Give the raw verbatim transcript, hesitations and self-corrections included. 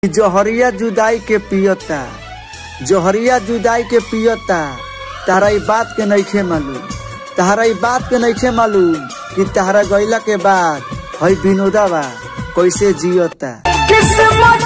जोहरिया जुदाई के पियता, जोहरिया जुदाई के पियता। तारा ई बात के नइखे मालूम, तारा ई बात के नइखे मालूम कि तारा गइला के बाद हई विनोदा बा कैसे जियता।